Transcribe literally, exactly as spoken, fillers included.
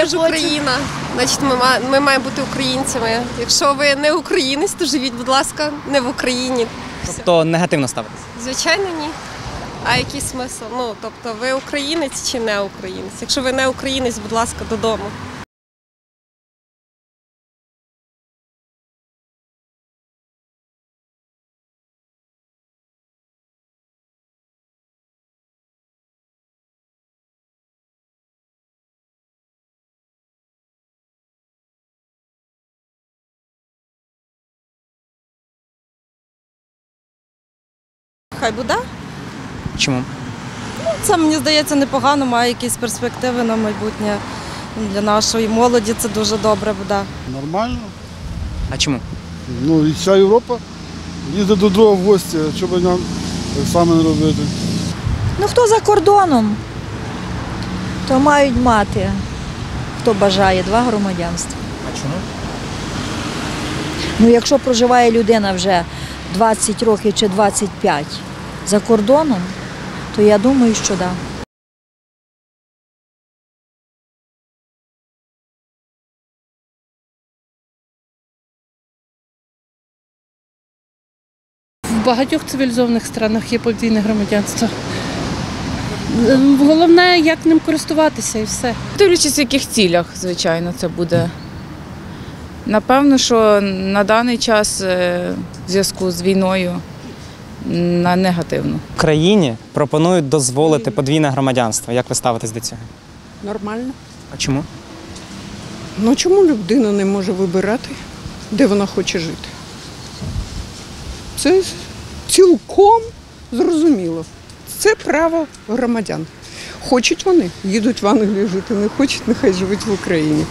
ми ж Україна, значить ми, ми маємо бути українцями. Якщо ви не українець, то живіть, будь ласка, не в Україні. Тобто негативно ставитися? Звичайно, ні. А який смисл? Ну, тобто ви українець чи не українець? Якщо ви не українець, будь ласка, додому. Хай буде. Чому? Це, мені здається, непогано, має якісь перспективи на майбутнє. Для нашої молоді це дуже добре буде. Нормально. А чому? Ну і вся Європа їздить до другого в гості, що б нам саме не робити. Ну, хто за кордоном, то мають мати, хто бажає, два громадянства. А чому? Ну, якщо проживає людина вже двадцять років чи двадцять п'ять за кордоном, то я думаю, що так. В багатьох цивілізованих странах є подвійне громадянство. Головне, як ним користуватися і все. Дивлячись, в яких цілях, звичайно, це буде. Напевно, що на даний час в зв'язку з війною на негативну. В країні пропонують дозволити подвійне громадянство. Як ви ставитесь до цього? Нормально. А чому? Ну чому людина не може вибирати, де вона хоче жити? Це цілком зрозуміло. Це право громадян. Хочуть вони, їдуть в Англію жити, не хочуть, нехай живуть в Україні.